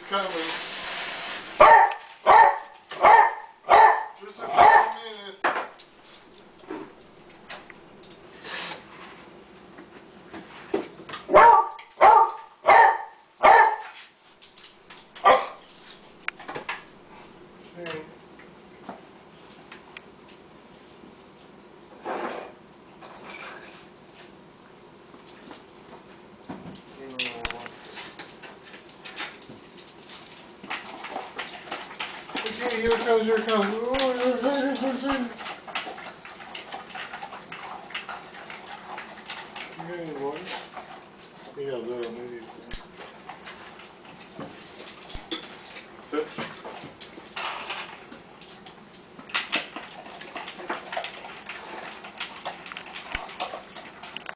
coming. Just a few minutes. Okay. Okay, here it comes, here it comes. Oh, you're excited, so excited. You got any water? Yeah, a little, maybe.